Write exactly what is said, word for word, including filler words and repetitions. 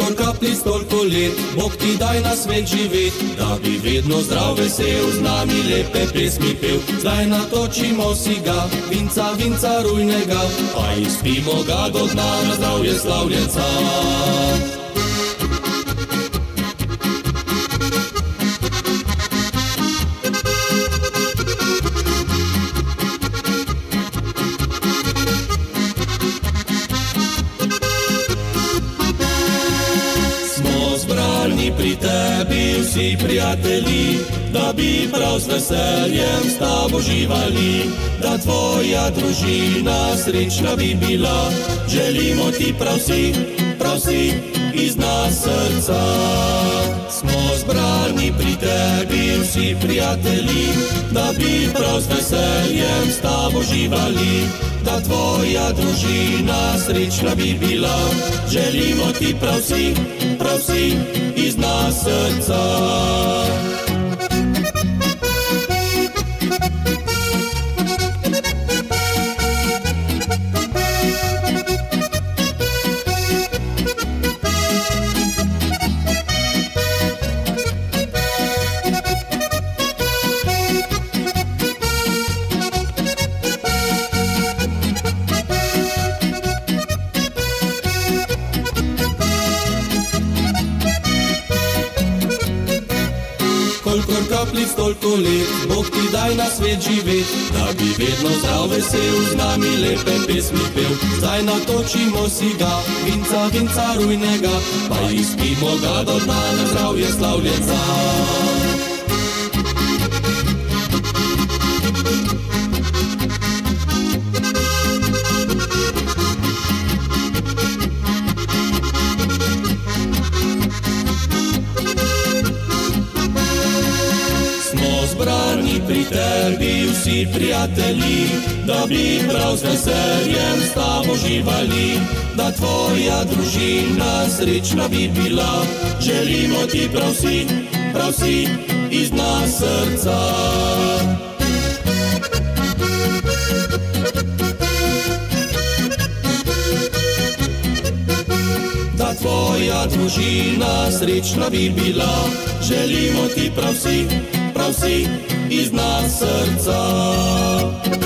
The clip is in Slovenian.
Kolikor kapljic, toliko let, Bog ti daj na svet živet, da bi vedno zdrav, vesel, z nami lepe pesmi pel. Zdaj natočimo si ga, vinca, vinca rujnega, pa izpimo ga do dna na zdravje slavljenca. Zbrani pri tebi vsi prijatelji, da bi prav z veseljem s tabo živali, da tvoja družina srečna bi bila. Želimo ti prav vsi, prav vsi iz nas srca. Smo zbrani pri tebi vsi prijatelji, da bi prav z veseljem s tabo živali, da tvoja družina srečna bi bila. Želimo ti prav vsi, prav vsi iz nas srca. Kolikor kapljic, toliko let, Bog ti daj na svet živet, da bi vedno zdrav, vesel, z nami lepe pesmi pel. Zdaj natočimo si ga, vinca, vinca rujnega, pa izpimo ga do dna na zdravje slavljenca. Zbrani pri tebi vsi prijatelji, da bi prav z veseljem s tabo živali, da tvoja družina srečna bi bila. Želimo ti prav vsi, prav vsi iz nas srca. Da tvoja družina srečna bi bila. Želimo ti prav vsi, prav vsi iz nas srca.